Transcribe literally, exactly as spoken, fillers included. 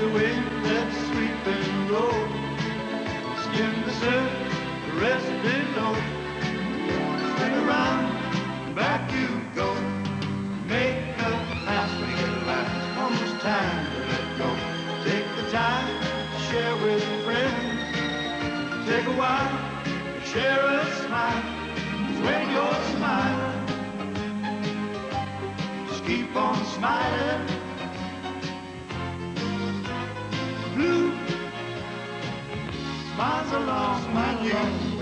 the wind that's sweeping the road. Skim the surface, the rest below. Swing around, back you go. Make a pass, make it last. Almost time to let go. Take the time to share with friends. Take a while, share a smile. When you're smiling, just keep on smiling. Blue smiles along with you.